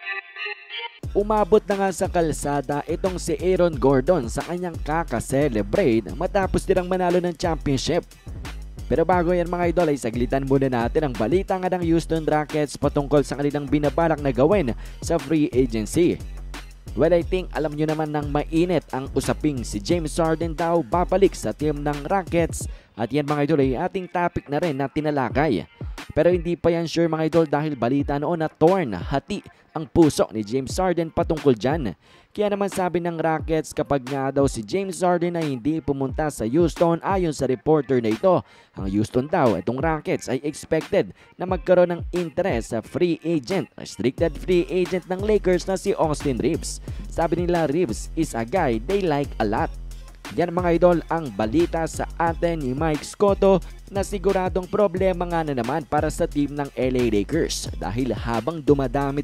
Umabot na nga sa kalsada itong si Aaron Gordon sa kanyang kaka-celebrate matapos nilang manalo ng championship. Pero bago yan mga idol ay saglitan muna natin ang balita nga ng Houston Rockets patungkol sa kanilang binabalak na gawin sa free agency. Well, I think alam nyo naman ng mainit ang usaping si James Harden daw babalik sa team ng Rockets at yan mga idol ay ating topic na rin na tinalakay. Pero hindi pa yan sure mga idol dahil balita noon na torn, hati ang puso ni James Harden patungkol dyan. Kaya naman sabi ng Rockets kapag nga daw si James Harden ay hindi pumunta sa Houston ayon sa reporter na ito, ang Houston daw, itong Rockets ay expected na magkaroon ng interest sa free agent, restricted free agent ng Lakers na si Austin Reeves. Sabi nila Reeves is a guy they like a lot. Yan mga idol ang balita sa atin ni Mike Scotto na siguradong problema nga na naman para sa team ng LA Lakers dahil habang dumadami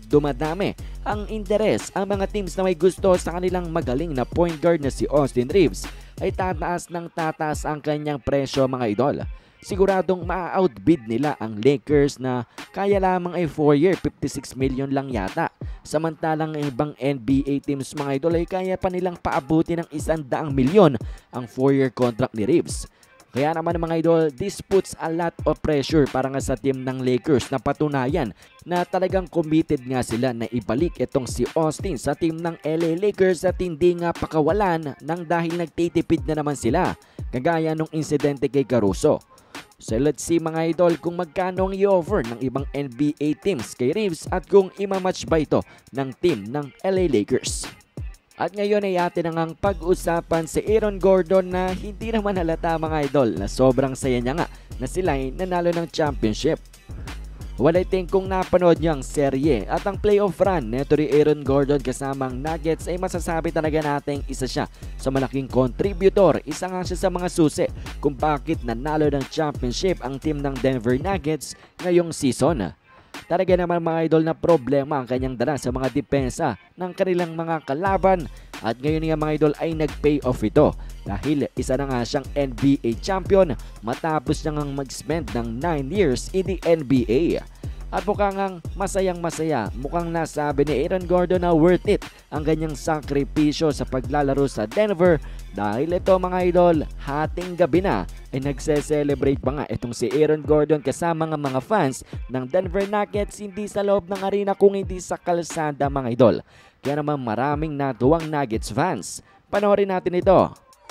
ang interes ang mga teams na may gusto sa kanilang magaling na point guard na si Austin Reeves ay tataas ng tataas ang kanyang presyo mga idol. Siguradong ma-outbid nila ang Lakers na kaya lamang ay 4-year 56 million lang yata. Samantalang ibang NBA teams mga idol ay kaya pa nilang paabuti ng 100 milyon ang 4-year contract ni Reeves. Kaya naman mga idol, this puts a lot of pressure para nga sa team ng Lakers na patunayan na talagang committed nga sila na ibalik itong si Austin sa team ng LA Lakers at hindi nga pakawalan nang dahil nagtitipid na naman sila kagaya nung insidente kay Caruso. So let's see mga idol kung magkano ang i-offer ng ibang NBA teams kay Reeves at kung imamatch ba ito ng team ng LA Lakers. At ngayon ay atin ang pag-usapan si Aaron Gordon na hindi naman halata mga idol na sobrang saya niya nga na sila ay nanalo ng championship. Well, I think kung napanood niyo ang serye at ang playoff run neto ni Aaron Gordon kasamang Nuggets ay masasabi talaga natin isa siya sa malaking contributor. Isa nga siya sa mga susi kung bakit nanalo ng championship ang team ng Denver Nuggets ngayong season. Talaga naman mga idol na problema ang kanyang dala sa mga depensa ng kanilang mga kalaban at ngayon nga mga idol ay nag-pay off ito dahil isa na nga siyang NBA champion matapos niyang mag-spend ng 9 years in the NBA. At mukhang masayang masaya, mukhang nasabi ni Aaron Gordon na worth it ang ganyang sakripisyo sa paglalaro sa Denver dahil ito mga idol, hating gabi na ay nagse-celebrate pa nga itong si Aaron Gordon kasama ng mga fans ng Denver Nuggets hindi sa loob ng arena kung hindi sa kalsada mga idol. Kaya naman maraming natuwang Nuggets fans. Panoorin natin ito.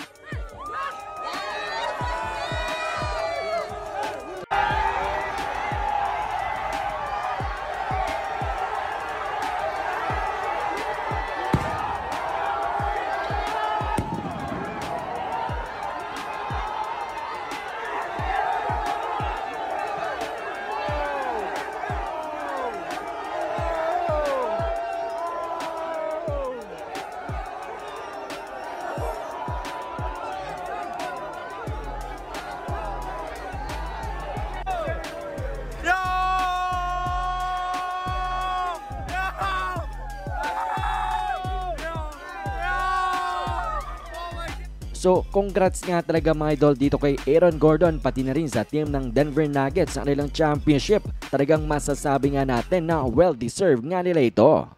So congrats nga talaga mga idol dito kay Aaron Gordon pati na rin sa team ng Denver Nuggets sa kanilang championship. Talagang masasabi nga natin na well deserved nga nila ito.